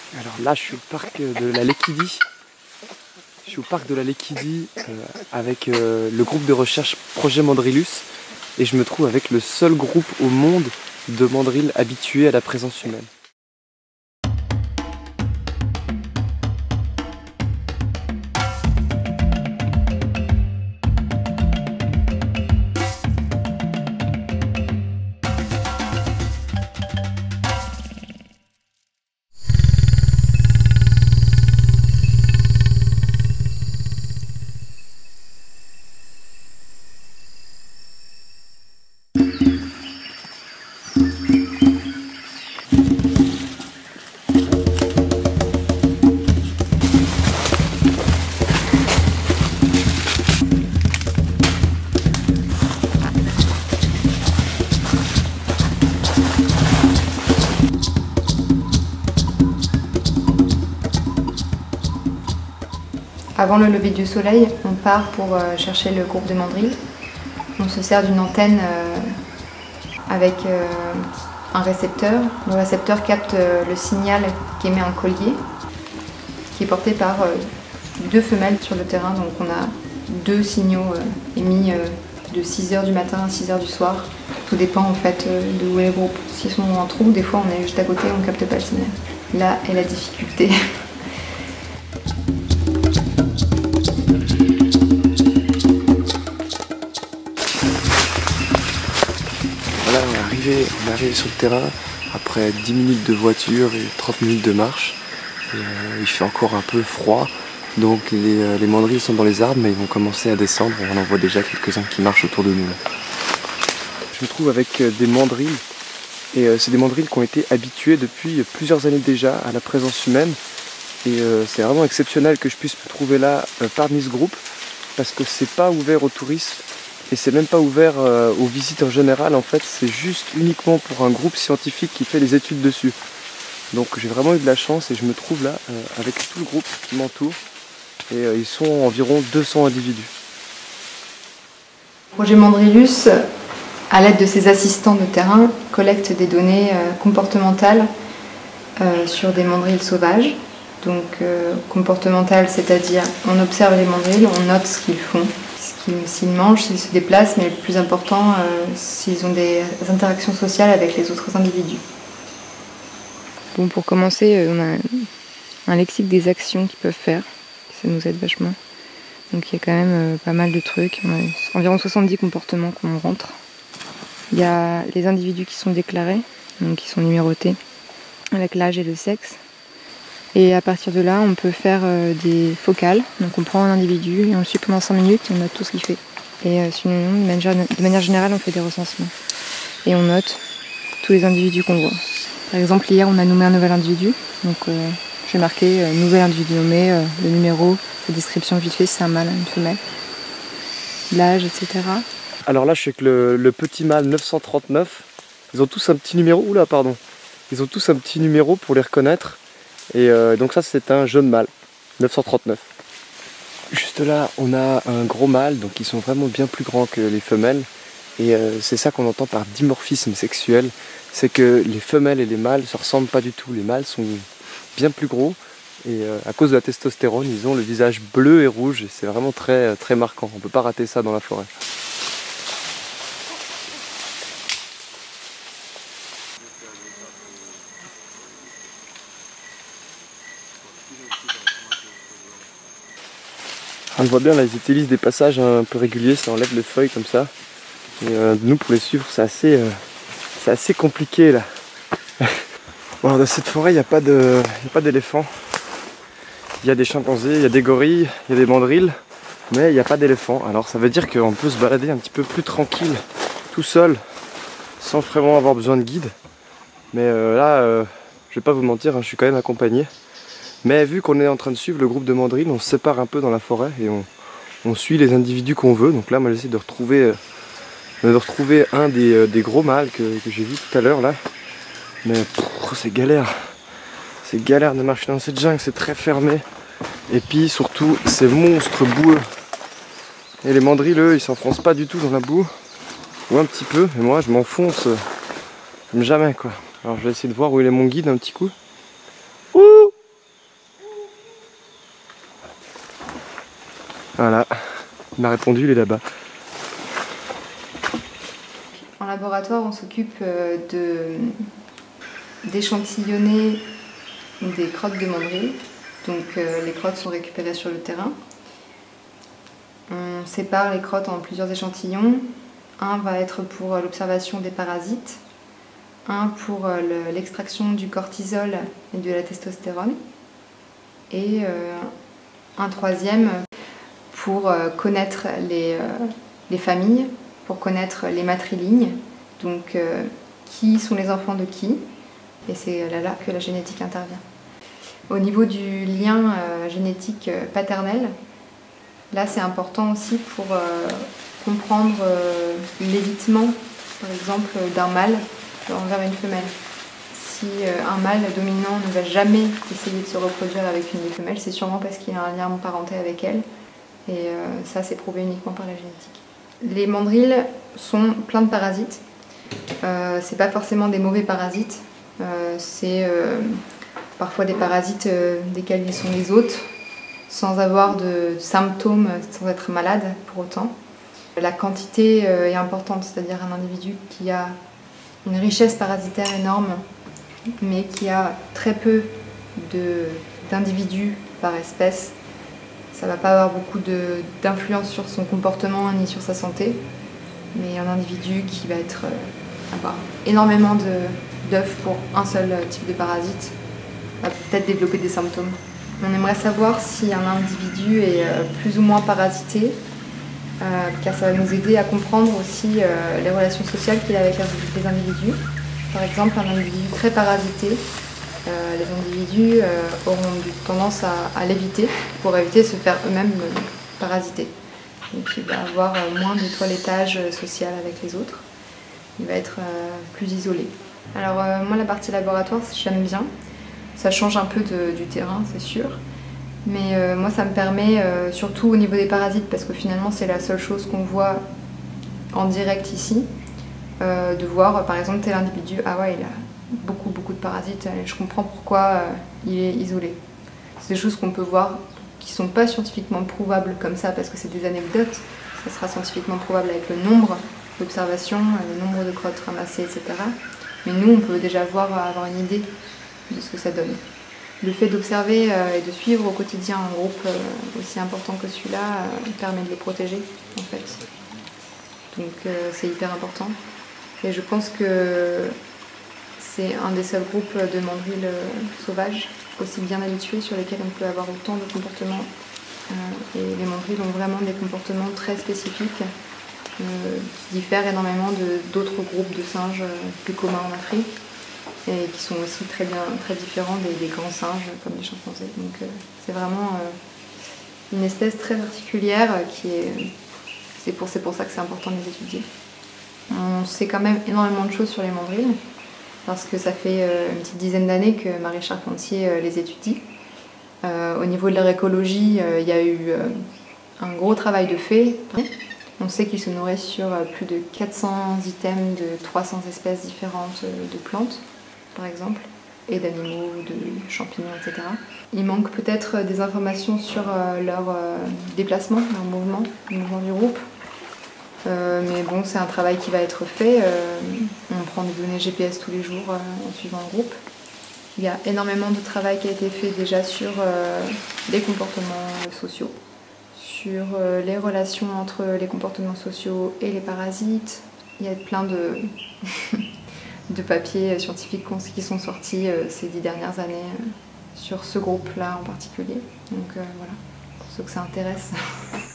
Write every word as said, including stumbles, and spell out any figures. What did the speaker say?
Alors là, je suis au parc de la Léquidie. Je suis au parc de la Léquidie euh, avec euh, le groupe de recherche Projet Mandrillus et je me trouve avec le seul groupe au monde de mandrilles habitués à la présence humaine. Avant le lever du soleil, on part pour euh, chercher le groupe de mandrilles. On se sert d'une antenne euh, avec euh, un récepteur. Le récepteur capte euh, le signal qu'émet un collier qui est porté par euh, deux femelles sur le terrain. Donc on a deux signaux euh, émis euh, de six heures du matin à six heures du soir. Tout dépend en fait euh, de où est le groupe. S'ils sont en trou, des fois on est juste à côté, on ne capte pas le signal. Là est la difficulté. Voilà, on est arrivé, on est arrivé sur le terrain après dix minutes de voiture et trente minutes de marche. Et, euh, il fait encore un peu froid, donc les, euh, les mandrilles sont dans les arbres, mais ils vont commencer à descendre. On en voit déjà quelques-uns qui marchent autour de nous. Là. Je me trouve avec euh, des mandrilles, et euh, c'est des mandrilles qui ont été habitués depuis plusieurs années déjà à la présence humaine. Et euh, c'est vraiment exceptionnel que je puisse me trouver là euh, parmi ce groupe, parce que c'est pas ouvert aux touristes. Et c'est même pas ouvert euh, aux visites en général, en fait, c'est juste uniquement pour un groupe scientifique qui fait des études dessus. Donc j'ai vraiment eu de la chance et je me trouve là euh, avec tout le groupe qui m'entoure. Et euh, ils sont environ deux cents individus. Le projet Mandrillus, à l'aide de ses assistants de terrain, collecte des données euh, comportementales euh, sur des mandrilles sauvages. Donc euh, comportementales, c'est-à-dire on observe les mandrilles, on note ce qu'ils font. S'ils mangent, s'ils se déplacent, mais le plus important, euh, s'ils ont des interactions sociales avec les autres individus. Bon, pour commencer, on a un lexique des actions qu'ils peuvent faire, ça nous aide vachement. Donc il y a quand même euh, pas mal de trucs, on a environ soixante-dix comportements qu'on rentre. Il y a les individus qui sont déclarés, donc qui sont numérotés, avec l'âge et le sexe. Et à partir de là, on peut faire euh, des focales. Donc on prend un individu et on le suit pendant cinq minutes et on note tout ce qu'il fait. Et euh, sinon, de manière, de manière générale, on fait des recensements. Et on note tous les individus qu'on voit. Par exemple, hier, on a nommé un nouvel individu. Donc euh, j'ai marqué euh, nouvel individu nommé, euh, le numéro, la description vite fait, si c'est un mâle, une femelle, l'âge, et cetera. Alors là, je suis avec le, le petit mâle neuf cent trente-neuf. Ils ont tous un petit numéro. Oula, pardon. Ils ont tous un petit numéro pour les reconnaître. Et euh, donc ça c'est un jeune mâle, neuf cent trente-neuf. Juste là on a un gros mâle, donc ils sont vraiment bien plus grands que les femelles. Et euh, c'est ça qu'on entend par dimorphisme sexuel, c'est que les femelles et les mâles ne se ressemblent pas du tout. Les mâles sont bien plus gros et euh, à cause de la testostérone ils ont le visage bleu et rouge et c'est vraiment très, très marquant, on ne peut pas rater ça dans la forêt. On voit bien là, ils utilisent des passages un peu réguliers, ça enlève les feuilles comme ça. Et euh, nous pour les suivre c'est assez, euh, c'est assez compliqué là. Bon, dans cette forêt il n'y a pas de, il n'y a pas d'éléphants. Il y a des chimpanzés, il y a des gorilles, il y a des mandrilles, mais il n'y a pas d'éléphants. Alors ça veut dire qu'on peut se balader un petit peu plus tranquille, tout seul, sans vraiment avoir besoin de guide. Mais euh, là, euh, je vais pas vous mentir, hein, je suis quand même accompagné. Mais vu qu'on est en train de suivre le groupe de mandrilles, on se sépare un peu dans la forêt et on, on suit les individus qu'on veut. Donc là, moi j'essaie de retrouver, de retrouver un des, euh, des gros mâles que, que j'ai vu tout à l'heure là. Mais c'est galère. C'est galère de marcher dans cette jungle, c'est très fermé. Et puis surtout, ces monstres boueux. Et les mandrilles, eux, ils s'enfoncent pas du tout dans la boue. Ou un petit peu, mais moi je m'enfonce comme jamais quoi. Alors je vais essayer de voir où il est mon guide un petit coup. Ouh! Voilà, il m'a répondu, il est là-bas. En laboratoire, on s'occupe de d'échantillonner des crottes de mandrilles. Donc euh, les crottes sont récupérées sur le terrain. On sépare les crottes en plusieurs échantillons. Un va être pour l'observation des parasites, un pour l'extraction du cortisol et de la testostérone, et euh, un troisième pour euh, connaître les, euh, les familles, pour connaître les matrilignes, donc euh, qui sont les enfants de qui, et c'est là, là que la génétique intervient. Au niveau du lien euh, génétique euh, paternel, là c'est important aussi pour euh, comprendre euh, l'évitement, par exemple, d'un mâle envers une femelle. Si euh, un mâle dominant ne va jamais essayer de se reproduire avec une des femelles, c'est sûrement parce qu'il a un lien de parenté avec elle, et euh, ça c'est prouvé uniquement par la génétique. Les mandrilles sont pleins de parasites. Euh, c'est pas forcément des mauvais parasites, euh, c'est euh, parfois des parasites euh, desquels ils sont les hôtes, sans avoir de symptômes, sans être malade pour autant. La quantité euh, est importante, c'est-à-dire un individu qui a une richesse parasitaire énorme, mais qui a très peu d'individus par espèce, ça ne va pas avoir beaucoup d'influence sur son comportement ni sur sa santé, mais un individu qui va être, euh, avoir énormément d'œufs pour un seul type de parasite va peut-être développer des symptômes. On aimerait savoir si un individu est euh, plus ou moins parasité, euh, car ça va nous aider à comprendre aussi euh, les relations sociales qu'il a avec les individus. Par exemple, un individu très parasité, euh, les individus euh, auront tendance à, à l'éviter pour éviter de se faire eux-mêmes euh, parasiter. Donc il va avoir euh, moins de toilettage euh, social avec les autres, il va être euh, plus isolé. Alors euh, moi la partie laboratoire j'aime bien, ça change un peu de, du terrain c'est sûr, mais euh, moi ça me permet, euh, surtout au niveau des parasites, parce que finalement c'est la seule chose qu'on voit en direct ici, euh, de voir par exemple tel individu, ah ouais il a beaucoup beaucoup de parasites, et je comprends pourquoi euh, il est isolé. C'est des choses qu'on peut voir qui ne sont pas scientifiquement prouvables comme ça parce que c'est des anecdotes, ça sera scientifiquement prouvable avec le nombre d'observations, le nombre de crottes ramassées, et cetera. Mais nous on peut déjà voir, avoir une idée de ce que ça donne. Le fait d'observer euh, et de suivre au quotidien un groupe euh, aussi important que celui-là euh, permet de les protéger en fait. Donc euh, c'est hyper important. Et je pense que c'est un des seuls groupes de mandrilles euh, sauvages, aussi bien habitués, sur lesquels on peut avoir autant de comportements. Euh, et les mandrilles ont vraiment des comportements très spécifiques euh, qui diffèrent énormément d'autres groupes de singes euh, plus communs en Afrique, et qui sont aussi très, bien, très différents des, des grands singes comme les chimpanzés. Donc euh, c'est vraiment euh, une espèce très particulière qui est... C'est pour, c'est pour ça que c'est important de les étudier. On sait quand même énormément de choses sur les mandrilles, parce que ça fait euh, une petite dizaine d'années que Marie Charpentier euh, les étudie. Euh, au niveau de leur écologie, euh, il y a eu euh, un gros travail de fait. On sait qu'ils se nourrissent sur euh, plus de quatre cents items de trois cents espèces différentes euh, de plantes, par exemple, et d'animaux, de champignons, et cetera. Il manque peut-être des informations sur euh, leur euh, déplacement, leur mouvement, le mouvement du groupe. Euh, mais bon, c'est un travail qui va être fait. Euh, on prend des données G P S tous les jours euh, en suivant le groupe. Il y a énormément de travail qui a été fait déjà sur euh, les comportements sociaux, sur euh, les relations entre les comportements sociaux et les parasites. Il y a plein de, de papiers scientifiques qui sont sortis euh, ces dix dernières années euh, sur ce groupe-là en particulier. Donc euh, voilà, pour ceux que ça intéresse.